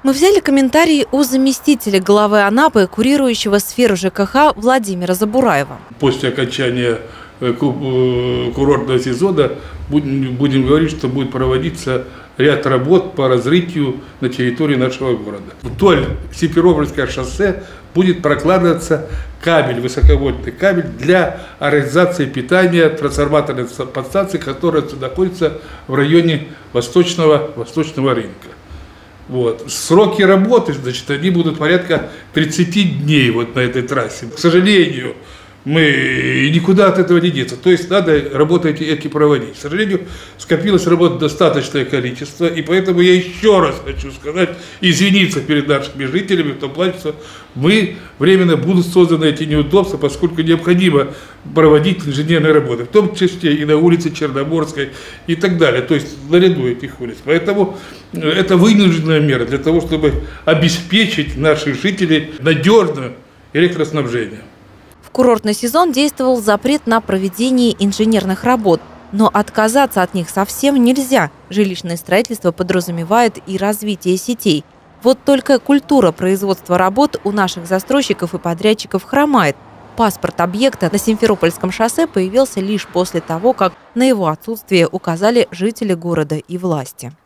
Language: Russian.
Мы взяли комментарии у заместителя главы Анапы, курирующего сферу ЖКХ Владимира Забураева. После окончания курортного сезона будем говорить, что будет проводиться ряд работ по разрытию на территории нашего города. Вдоль Симферопольского шоссе будет прокладываться кабель, высоковольтный кабель для организации питания трансформаторной подстанции, которая находится в районе восточного рынка. Вот. Сроки работы, значит, они будут порядка 30 дней вот на этой трассе. К сожалению, мы никуда от этого не деться. То есть надо работы эти проводить. К сожалению, скопилось работы достаточное количество, и поэтому я еще раз хочу сказать, извиниться перед нашими жителями в том плане, что временно будут созданы эти неудобства, поскольку необходимо проводить инженерные работы, в том числе и на улице Черноморской и так далее, то есть наряду этих улиц. Поэтому это вынужденная мера для того, чтобы обеспечить наших жителей надежным электроснабжением. В курортный сезон действовал запрет на проведение инженерных работ, но отказаться от них совсем нельзя. Жилищное строительство подразумевает и развитие сетей. Вот только культура производства работ у наших застройщиков и подрядчиков хромает. Паспорт объекта на Симферопольском шоссе появился лишь после того, как на его отсутствие указали жители города и власти.